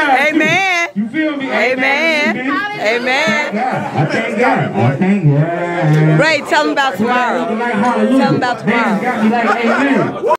God. Amen. You feel me? Amen. Amen. I thank God. I thank God. Ray, tell them about tomorrow. Tell them about tomorrow. Got me like amen.